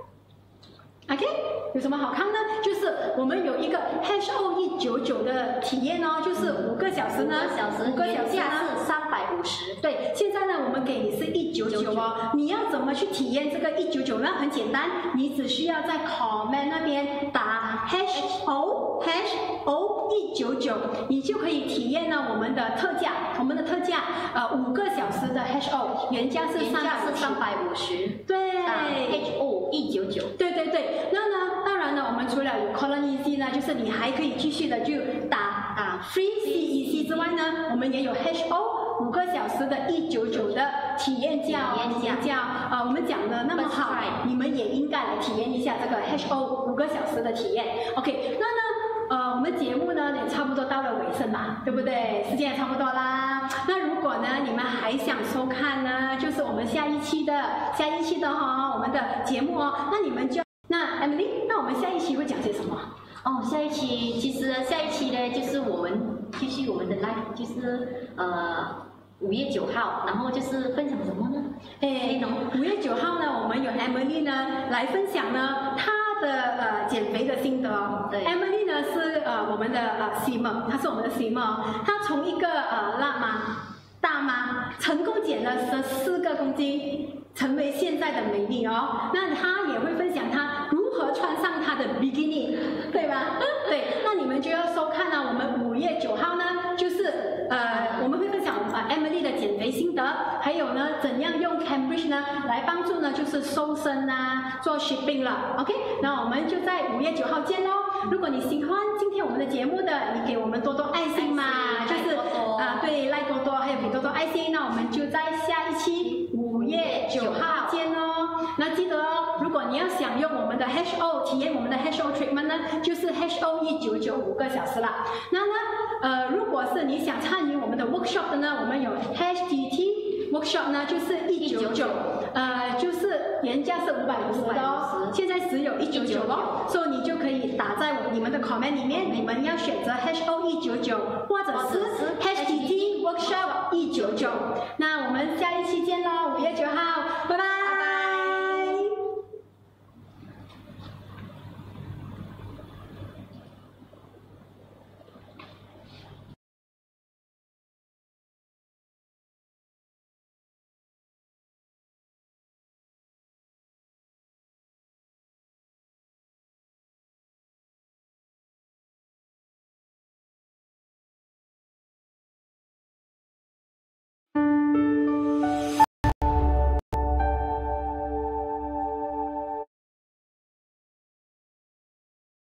？OK， 有什么好康呢？就是我们有一个 H O 一九九的体验哦，就是五个小时呢， 五个小时， 五个小时价是三百五十。 对，现在呢，我们给你是一九九哦。你要怎么去体验这个一九九呢？很简单，你只需要在 comment 那边打 H O H O 一九九，你就可以体验呢我们的特价，我们的特价呃五个小时的 H O 原价是三价是三百五十， 对 ，H O 一九九， 对对对。那呢，当然呢，我们除了有 Colon Easy 呢，就是你还可以继续的就打打 Free C E C 之外呢，我们也有 H O 五个小时的一九九的体验价哦，体验价啊、呃，我们讲的那么好，你们也应该来体验一下这个 H O 五个小时的体验。OK， 那呢？呃，我们节目呢也差不多到了尾声嘛，对不对？时间也差不多啦。那如果呢你们还想收看呢，就是我们下一期的下一期的哈、哦、我们的节目哦，那你们就那 Emily， 那我们下一期会讲些什么？ 哦，下一期其实下一期呢就是我们继续我们的 live， 就是呃五月九号，然后就是分享什么呢？ 哎，五月九号呢，我们有 Emily 呢来分享呢她的呃减肥的心得哦。 对 ，Emily 呢是呃我们的呃 Simmer， 她是我们的 Simmer 哦，她从一个呃辣妈大妈成功减了十四个公斤，成为现在的美丽哦。那她也会分享她如何穿上她的 bikini， 对吧？对，那你们就要收看呢。我们五月九号呢，就是呃我们会分享呃 Emily 的减肥心得，还有呢怎样用 Cambridge 呢来帮助呢就是瘦身啊，做 shipping 了。OK， 那我们就在五月九号见喽。如果你喜欢今天我们的节目的，你给我们多多爱心嘛，就是啊、呃、对赖多多还有给多多爱心。那我们就在下一期五月九号见哦。那记得哦，如果你要享用我们的 H O 体验我们的 H O treatment 呢，就是 H O 一九九五个小时了。那呢呃如果是你想参与我们的 workshop 的呢，我们有 H T T workshop 呢就是一九九，呃就是原价是五百五十的哦，现在只有一九九哦，所以你就可以打在你们的 comment 里面，你们要选择 H O 一九九或者是 H T T workshop 一九九。那我们下一期见喽，五月九号，拜拜。